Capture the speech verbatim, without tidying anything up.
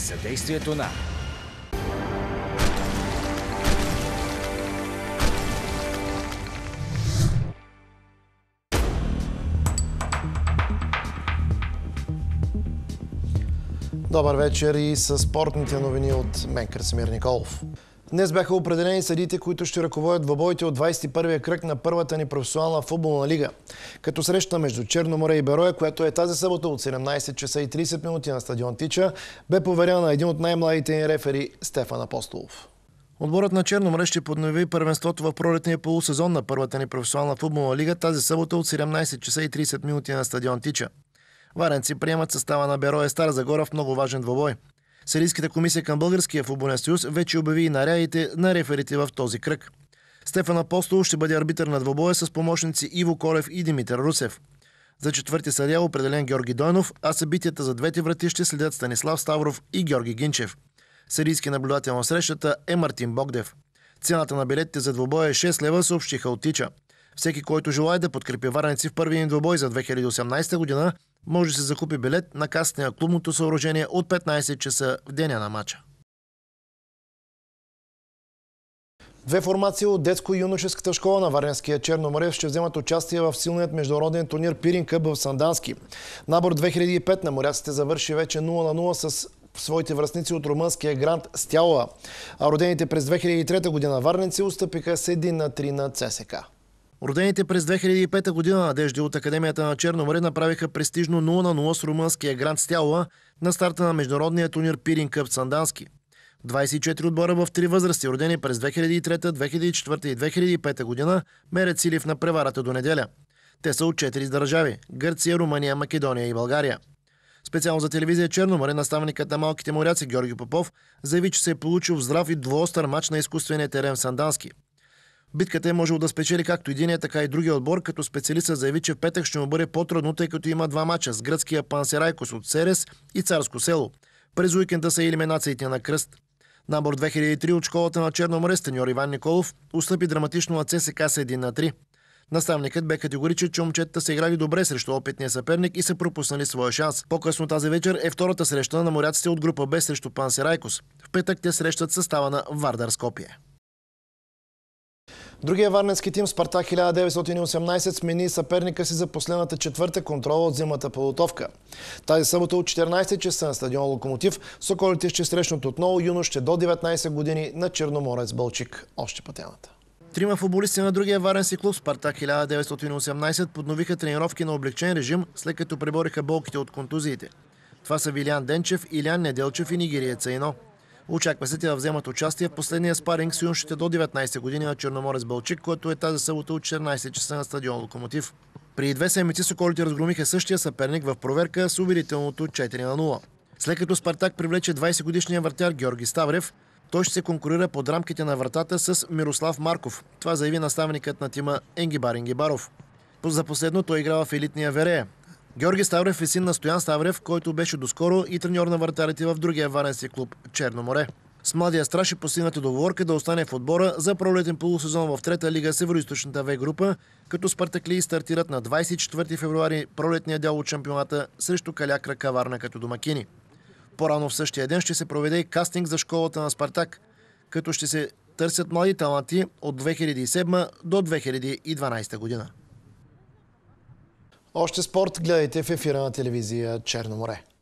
съдействието на Добър вечер и с спортните новини от мен, Красимир Николов. Днес бяха определени съдиите, които ще ръководят двобоите от двадесет и първия кръг на първата ни професионална футболна лига. Като среща между Черно море и Берое, която е тази събота от седемнадесет часа и тридесет минути на стадион Тича, бе поверена на един от най-младите ни рефери Стефан Апостолов. Отборът на Черно море ще поднови първенството в пролетния полусезон на първата ни професионална футболна лига тази събота от седемнадесет часа и тридесет минути на стадион Тича. Варенци приемат състава на Берое Стара Загора в много важен двобой. Съдийската комисия към Българския футболен съюз вече обяви и нарядите на реферите в този кръг. Стефан Апостолов ще бъде арбитър на двобоя с помощници Иво Колев и Димитър Русев. За четвърти съдия определен Георги Дойнов, а събитията за двете врати ще следят Станислав Ставров и Георги Гинчев. Съдийски наблюдател на срещата е Мартин Богдев. Цената на билетите за двобоя е шест лева, съобщиха от Тича. Всеки, който желае да подкрепи варенци в първия им двобой за две хиляди и осемнадесета година, може да се закупи билет на касата на клубното съоръжение от петнадесет часа в деня на матча. Две формации от детско-юношеската школа на Варненския Черно море ще вземат участие в силният международен турнир Пирин къп в Сандански. Набор две хиляди и пет на моряците завърши вече нула на нула с своите връстници от румънския гранд Стяуа, а родените през две хиляди и трета година варненци устъпиха с един на три на ЦСКА. Родените през две хиляди и пета година надежди от Академията на Черно море направиха престижно нула на нула с румънския гранд Стяуа на старта на международния турнир Пирин къп Сандански. двадесет и четири отбора в три възрасти, родени през две хиляди и трета, две хиляди и четвърта и две хиляди и пета година, мерят сили в надпреварата до неделя. Те са от четири държави – Гърция, Румъния, Македония и България. Специално за телевизия Черно море наставникът на малките моряци Георги Попов заяви, че се е получил в здрав и двуостър мач на изкуствения терен в Сандански. Битката е можел да спечели както единия, така и другия отбор, като специалиста заяви, че в петък ще му бъде по-трудно, тъй като има два мача с гръцкия Пансерайкос от Серес и Царско село. През уикенда са елиминациите на кръст. Набор две хиляди и три от школата на Черно море сеньор Иван Николов устъпи драматично на ЦСКА с един на три. Наставникът бе категоричен, че момчетата са играли добре срещу опитния съперник и са пропуснали своя шанс. По-късно тази вечер е втората среща на моряците от група Б срещу Пансерайкос. В петък те срещат състава на Вардар Скопие. Другия варненски тим Спартак хиляда деветстотин и осемнадесет смени съперника си за последната четвърта контрола от зимната подготовка. Тази събота от четиринадесет часа на стадион Локомотив соколите ще срещнат отново юноше до деветнадесет години на Черноморец Балчик. Още по темата. Трима футболисти на другия варненски клуб Спартак хиляда деветстотин и осемнадесет подновиха тренировки на облегчен режим, след като пребориха болките от контузиите. Това са Вилиан Денчев, Илян Неделчев и нигериеца Ино. Очаква се те да вземат участие в последния спаринг с юношите до деветнадесет години на Черноморец Балчик, който е тази събота от четиринадесет часа на стадион Локомотив. При две седмици соколите разгромиха същия съперник в проверка с убедителното четири на нула. След като Спартак привлече двадесет годишния вратар Георги Ставрев, той ще се конкурира под рамките на вратата с Мирослав Марков. Това заяви наставникът на тима Енгибар Енгибаров. За последно той играва в елитния Верея. Георги Ставрев е син на Стоян Ставрев, който беше доскоро и треньор на вратарите в другия варненски клуб Черно море. С младия страж е постигната договорка да остане в отбора за пролетен полусезон в трета лига Североизточната В група, като спартаклии стартират на двадесет и четвърти февруари пролетния дял от шампионата срещу Калякра Каварна като домакини. По-рано в същия ден ще се проведе и кастинг за школата на Спартак, като ще се търсят млади таланти от две хиляди и седма до две хиляди и дванадесета година. Още спорт гледайте в ефира на телевизия Черно море.